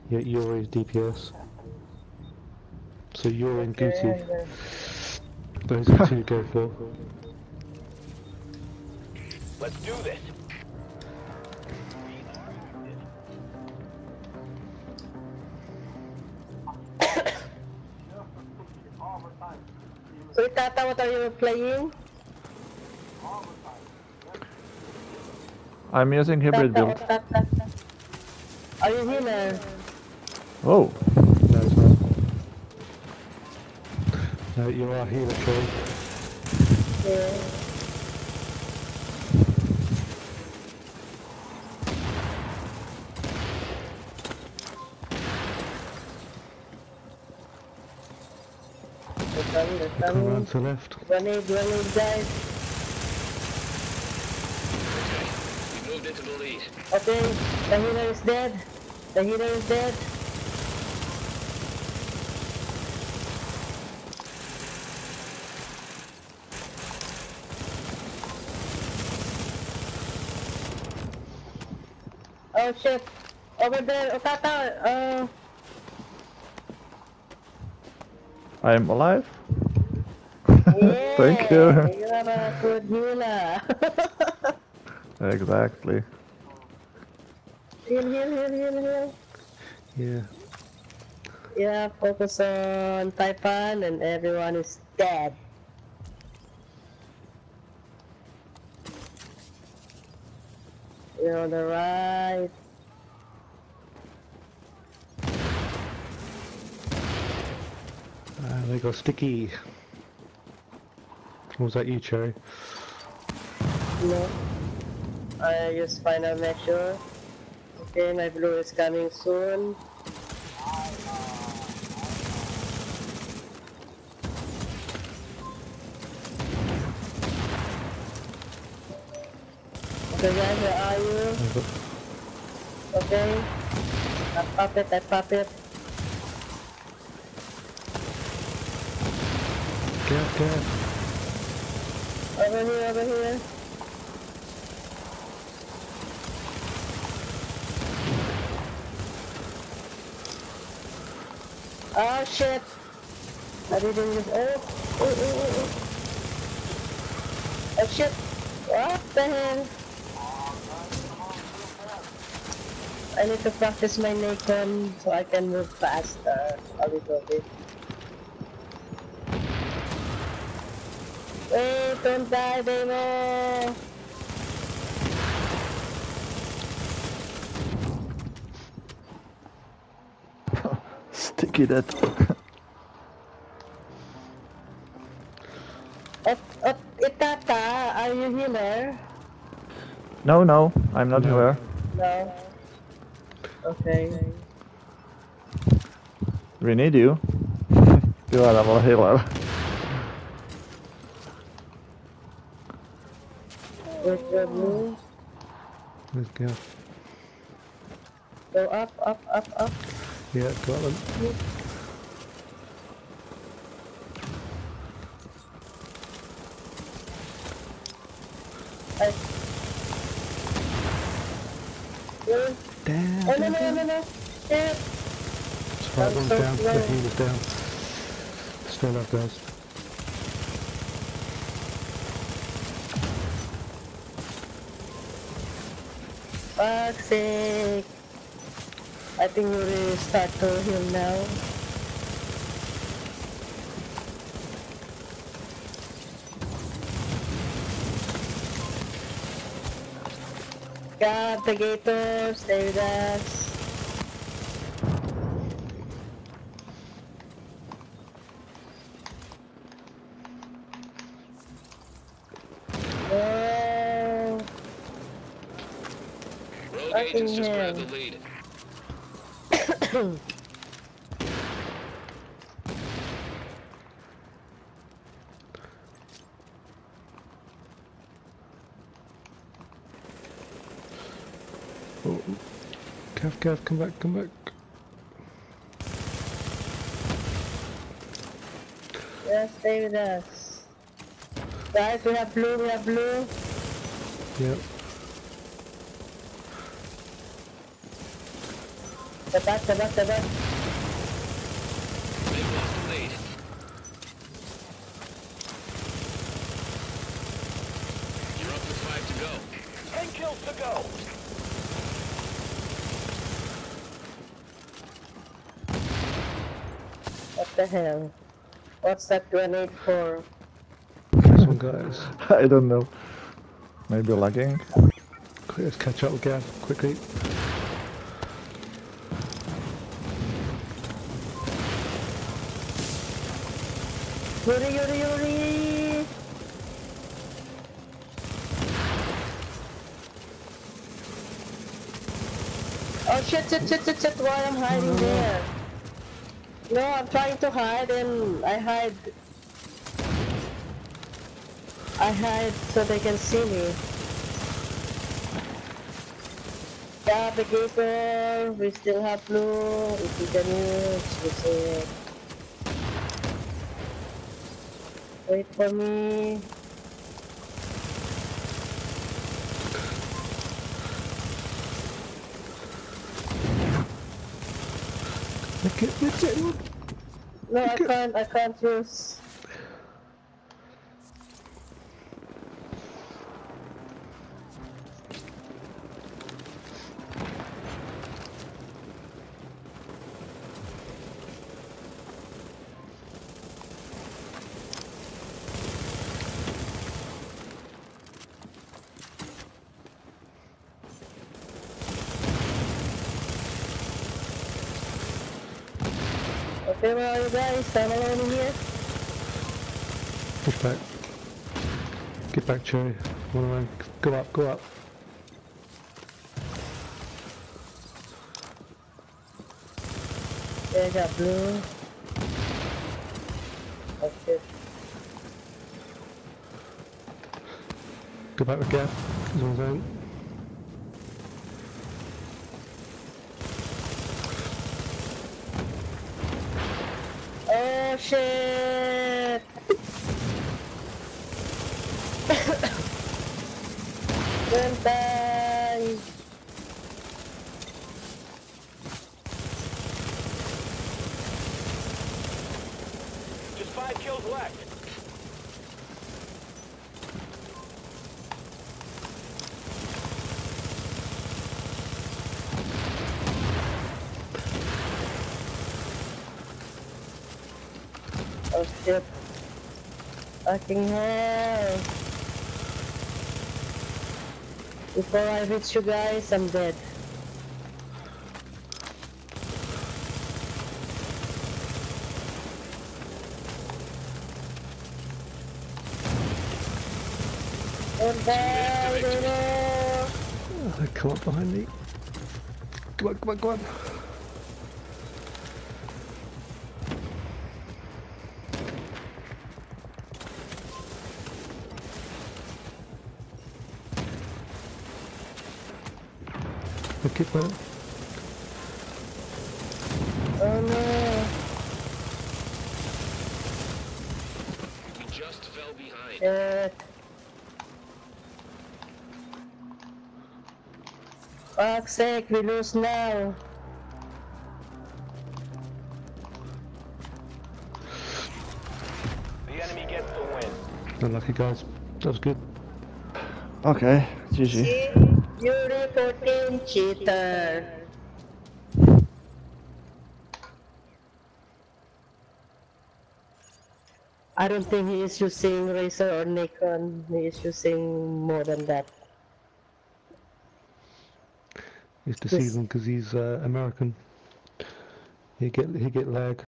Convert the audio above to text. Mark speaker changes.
Speaker 1: Yeah, you're his DPS. So you're in Gucci.
Speaker 2: Okay.
Speaker 1: Those are two go for.
Speaker 3: Let's do this.
Speaker 2: So Tata, what are you playing?
Speaker 4: I'm using hybrid
Speaker 2: Tata,
Speaker 4: build.
Speaker 2: Tata. Are you healer?
Speaker 4: Oh,
Speaker 1: No, it's not. No, you are healer Troy.
Speaker 2: Yeah. They're
Speaker 1: Come
Speaker 2: coming.
Speaker 1: around to the left.
Speaker 2: Grenade, guys.
Speaker 3: We moved into the lead.
Speaker 2: Okay, the healer is dead. The healer is dead. Oh shit. Over there, oh Tata,
Speaker 4: I'm alive.
Speaker 2: yeah,
Speaker 4: Thank you.
Speaker 2: you are a good healer.
Speaker 4: Exactly.
Speaker 2: Heal.
Speaker 1: Yeah.
Speaker 2: Yeah, focus on Taipan and everyone is dead. You're on the right.
Speaker 1: They got sticky. Was that you, Cherry?
Speaker 2: No. I just final measure. Okay, my blue is coming soon. Okay guys, where are you? Okay. I pop it.
Speaker 1: Get.
Speaker 2: Over here. Oh shit! I didn't use. Oh. Oh shit! What the hell? I need to practice my Nikon so I can move faster a little bit. Wait, don't die, Demo!
Speaker 4: Sticky that.
Speaker 2: Itata, are you healer?
Speaker 4: No, I'm not
Speaker 1: No.
Speaker 4: here.
Speaker 2: No. Okay.
Speaker 4: We need you. You are our healer.
Speaker 2: Where's the blue?
Speaker 1: Let's go.
Speaker 2: Go up.
Speaker 1: Yeah, got them. Damn.
Speaker 2: Oh no. Yeah.
Speaker 1: It's right, one's
Speaker 2: so
Speaker 1: down.
Speaker 2: slow.
Speaker 1: The healer's down. Still up, guys.
Speaker 2: Fuck's sake. I think we will start to heal now. God, the gators, stay with us. Oh,
Speaker 3: Rogue
Speaker 2: fucking
Speaker 3: agents just grabbed
Speaker 2: hell.
Speaker 3: the lead.
Speaker 1: Oh. Cav, come back.
Speaker 2: Yeah, stay with us. Guys, we have blue.
Speaker 1: Yep.
Speaker 2: Tabak.
Speaker 3: They've lost the lead. You're up to 5 to go. 10 kills to go.
Speaker 2: What the hell? What's that grenade for?
Speaker 1: This one, guys.
Speaker 4: I don't know. Maybe lagging.
Speaker 1: Quick, let's catch up with Gav quickly.
Speaker 2: Yuri! Oh shit, why I'm hiding there? No, I'm trying to hide and I hide so they can see me. Yeah, the gator, we still have blue, if you can use, we say. Wait for me.
Speaker 1: Look it.
Speaker 2: No, I can't use. Okay, where are you guys? I'm alone in here.
Speaker 1: Push back. Get back, Cherry. One around. Go up.
Speaker 2: Yeah, I got blue. Oh shit.
Speaker 1: Go back with Gav. He's on his own.
Speaker 2: Oh shit! Don't die!
Speaker 3: Just 5 kills left.
Speaker 2: Oh shit. Fucking hell. Before I reach you guys, I'm dead. Don't die, no!
Speaker 1: Come up behind me. Come on. Keep running.
Speaker 2: Oh no!
Speaker 3: We just fell behind.
Speaker 2: Shit. Fuck's sake, we lose now.
Speaker 3: The enemy gets the win.
Speaker 1: Unlucky, guys. That was good.
Speaker 4: Okay, GG.
Speaker 2: See? Yuri 14 cheater. I don't think he is using Razer or Nikon. He is using more than that.
Speaker 1: He's deceiving because he's American. He get lag.